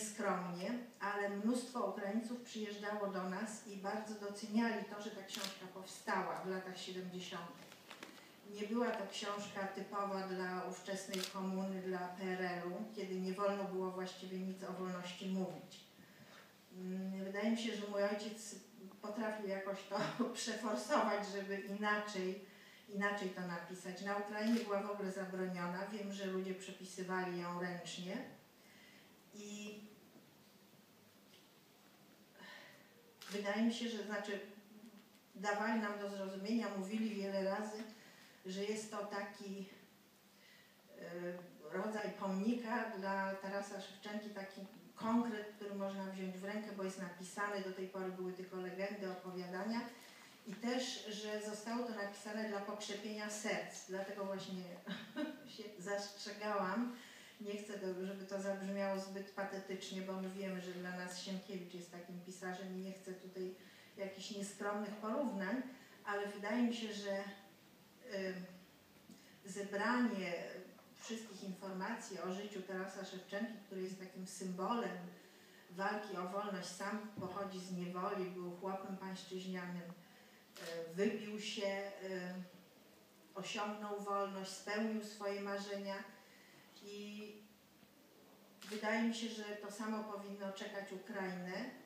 nieskromnie, ale mnóstwo Ukraińców przyjeżdżało do nas i bardzo doceniali to, że ta książka powstała w latach 70. Nie była to książka typowa dla ówczesnej komuny, dla PRL-u, kiedy nie wolno było właściwie nic o wolności mówić. Wydaje mi się, że mój ojciec potrafił jakoś to przeforsować, żeby inaczej to napisać. Na Ukrainie była w ogóle zabroniona. Wiem, że ludzie przepisywali ją ręcznie. I wydaje mi się, że dawali nam do zrozumienia, mówili wiele razy, że jest to taki rodzaj pomnika dla Tarasa Szewczenki, taki konkret, który można wziąć w rękę, bo jest napisany, do tej pory były tylko legendy, opowiadania i też, że zostało to napisane dla pokrzepienia serc, dlatego właśnie się zastrzegałam. Nie chcę, żeby to zabrzmiało zbyt patetycznie, bo my wiemy, że dla nas Sienkiewicz jest takim pisarzem i nie chcę tutaj jakichś nieskromnych porównań, ale wydaje mi się, że zebranie wszystkich informacji o życiu Tarasa Szewczenki, który jest takim symbolem walki o wolność, sam pochodzi z niewoli, był chłopem pańszczyźnianym, wybił się, osiągnął wolność, spełnił swoje marzenia i wydaje mi się, że to samo powinno czekać Ukrainę.